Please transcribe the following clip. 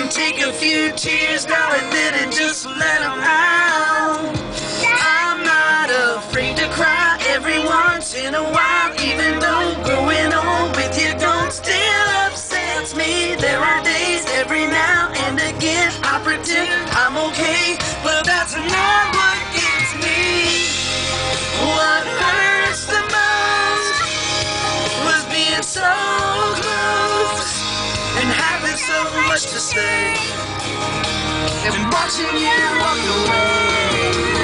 take a few tears now and then and just let them out. I'm not afraid to cry every once in a while, even though growing old with you gone still upsets me. There are days every now and again I pretend I'm okay, but that's not what gets me. What hurts the most was being so close and having so much to say, and watching you walk away.